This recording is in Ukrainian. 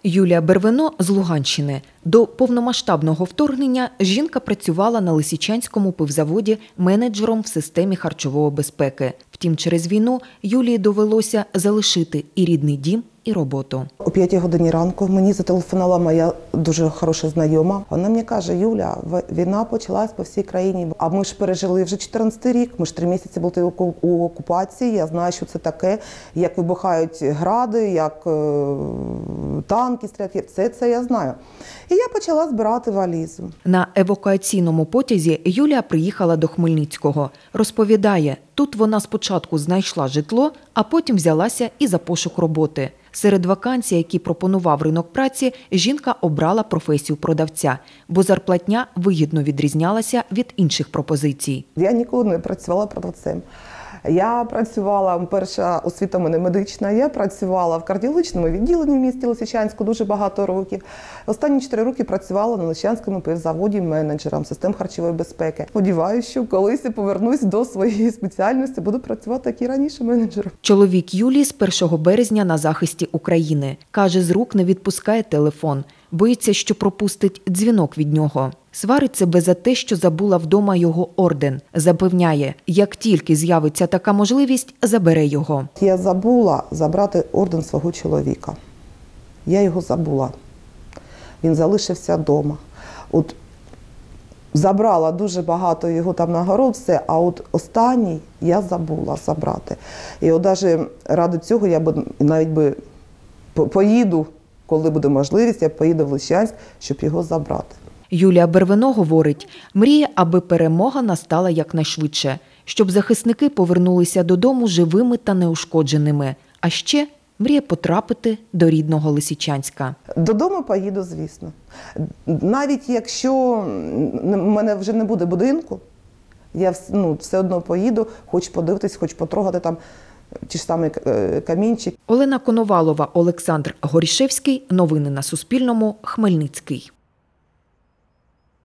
Юлія Бервино з Луганщини. До повномасштабного вторгнення жінка працювала на Лисичанському пивзаводі менеджером в системі харчової безпеки. Втім, через війну Юлії довелося залишити і рідний дім, і роботу. О 5 годині ранку мені зателефонувала моя дуже хороша знайома. Вона мені каже: Юля, війна почалась по всій країні, а ми ж пережили вже 14-й рік, ми ж 3 місяці були у окупації, я знаю, що це таке, як вибухають гради, як танки стріляють, все це я знаю. І я почала збирати валізу. На евакуаційному потязі Юлія приїхала до Хмельницького. Розповідає, тут вона спочатку знайшла житло, а потім взялася і за пошук роботи. Серед вакансій, які пропонував ринок праці, жінка обрала професію продавця, бо зарплатня вигідно відрізнялася від інших пропозицій. Я ніколи не працювала продавцем. Я працювала, перша освіта в мене медична, я працювала в кардіологічному відділенні в місті Лисичанську дуже багато років. Останні 4 роки працювала на Лисичанському пивзаводі менеджером систем харчової безпеки. Сподіваюся, що колись я повернусь до своєї спеціальності, буду працювати, як і раніше, менеджером. Чоловік Юлії з 1 березня на захисті України. Каже, з рук не відпускає телефон. Боїться, що пропустить дзвінок від нього. Сварить себе за те, що забула вдома його орден. Запевняє, як тільки з'явиться така можливість, забере його. Я забула забрати орден свого чоловіка. Я його забула. Він залишився вдома. От забрала дуже багато його там нагород, все, а от останній я забула забрати. І от навіть ради цього я навіть поїду, коли буде можливість, я поїду в Лисичанськ, щоб його забрати. Юлія Бервино говорить, мріє, аби перемога настала якнайшвидше, щоб захисники повернулися додому живими та неушкодженими. А ще мріє потрапити до рідного Лисичанська. Додому поїду, звісно. Навіть якщо в мене вже не буде будинку, я все одно поїду, хоч подивитись, хоч потрогати там ті ж самі камінчик. Олена Коновалова, Олександр Горішевський. Новини на Суспільному. Хмельницький.